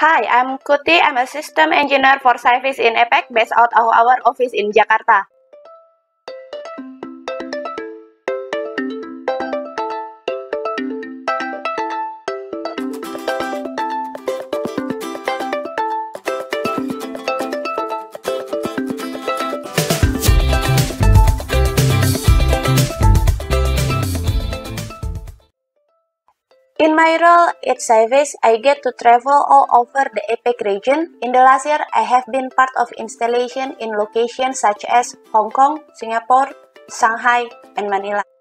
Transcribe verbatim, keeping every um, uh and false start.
Hi, I'm Kuti. I'm a system engineer for Cyvis in Epic, based out of our office in Jakarta. In my role at Cyvis, I get to travel all over the APEC region. In the last year, I have been part of installation in locations such as Hong Kong, Singapore, Shanghai, and Manila.